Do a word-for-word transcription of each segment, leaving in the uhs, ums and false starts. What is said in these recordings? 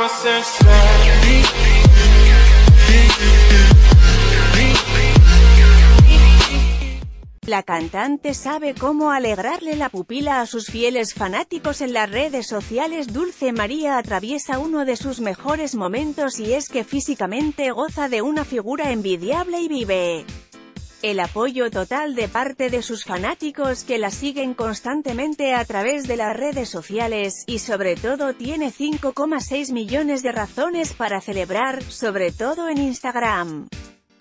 La cantante sabe cómo alegrarle la pupila a sus fieles fanáticos en las redes sociales. Dulce María atraviesa uno de sus mejores momentos y es que físicamente goza de una figura envidiable y vive el apoyo total de parte de sus fanáticos que la siguen constantemente a través de las redes sociales, y sobre todo tiene cinco coma seis millones de razones para celebrar, sobre todo en Instagram.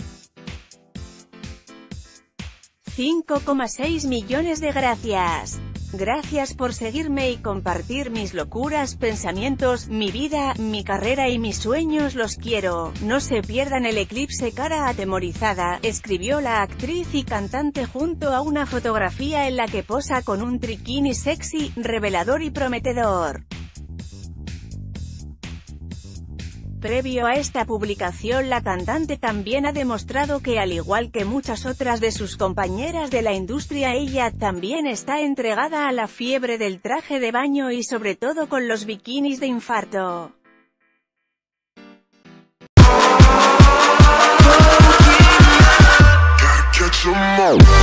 cinco coma seis millones de gracias. Gracias por seguirme y compartir mis locuras, pensamientos, mi vida, mi carrera y mis sueños. Los quiero. No se pierdan el eclipse. Cara atemorizada, escribió la actriz y cantante junto a una fotografía en la que posa con un trikini sexy, revelador y prometedor. Previo a esta publicación, la cantante también ha demostrado que, al igual que muchas otras de sus compañeras de la industria, ella también está entregada a la fiebre del traje de baño y sobre todo con los bikinis de infarto. Catch 'em all.